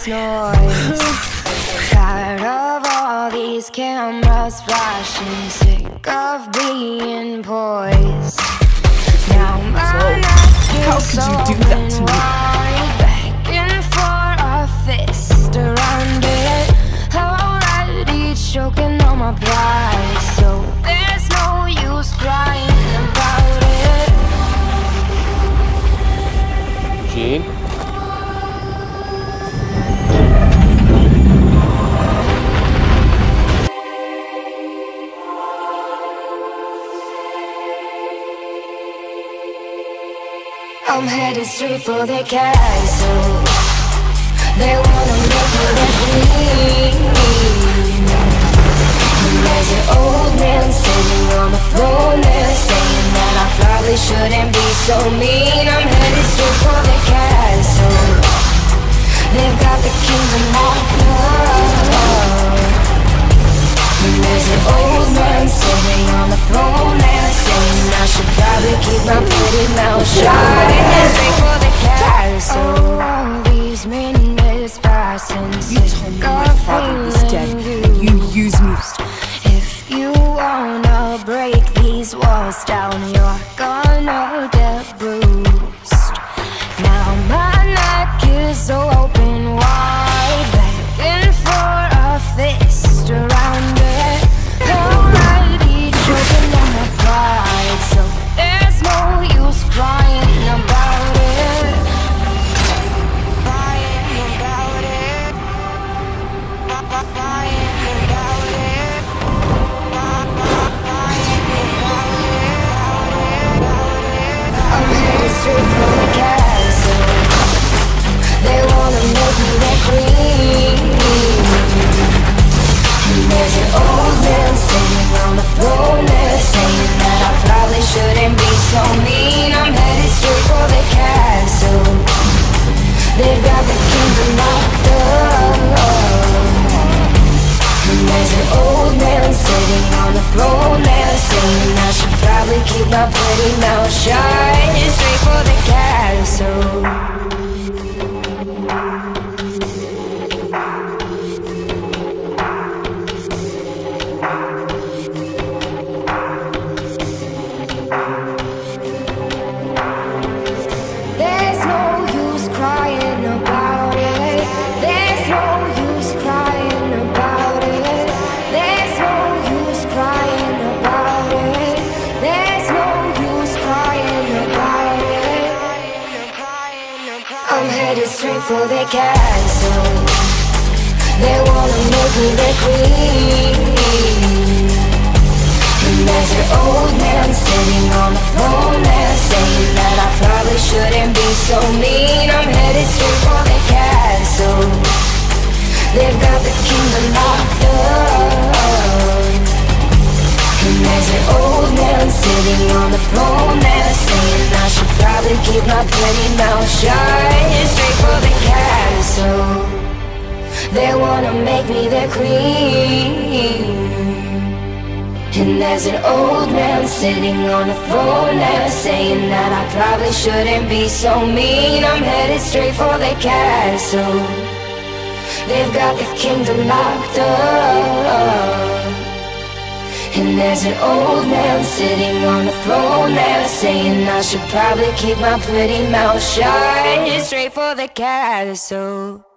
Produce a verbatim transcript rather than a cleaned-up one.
noise. Tired of all these cameras flashing, sick of being poised. Now my neck is open wide, begging for a fist around it. Already choking on my pride, so there's no use crying about it. Gene? I'm headed straight for the castle. They wanna make me their queen. And there's an old man sitting on the throne there, saying that I probably shouldn't be so mean. I'm headed straight for the castle. They've got the kingdom locked up. And there's an old man sitting on the throne there, saying I should probably keep my pretty mouth shut. And straight for the castle. Oh, all these minutes passing. You told me my father was dead. You used me. If you wanna break these walls down, you're gonna get bruised. Now my neck is so open wide, begging for a fist around it. Already choking on my pride, so there's no use crying about it. Crying about it. Crying about it. I'm headed straight for the castle. They wanna make me their queen. And there's an old man sitting on the throne there, saying that I probably shouldn't be so mean. I'm headed straight for the castle. They've got the kingdom locked up. And there's an old man sitting on the throne there, saying I should probably keep my pretty mouth shut. Straight for the castle. There's no use crying about it. There's no use crying about it. There's no use crying about it. There's no use crying about it. I'm headed straight for the castle. They wanna make me their queen. And there's an old man sitting on the throne there, saying that I probably shouldn't be so mean. I'm headed straight for the castle. They've got the kingdom locked up. And there's an old man sitting on the throne there, saying I should probably keep my pretty mouth shut. Straight for the castle. They wanna make me their queen. And there's an old man sitting on a throne there, saying that I probably shouldn't be so mean. I'm headed straight for the castle. They've got the kingdom locked up. And there's an old man sitting on a throne there, saying I should probably keep my pretty mouth shut. Straight for the castle.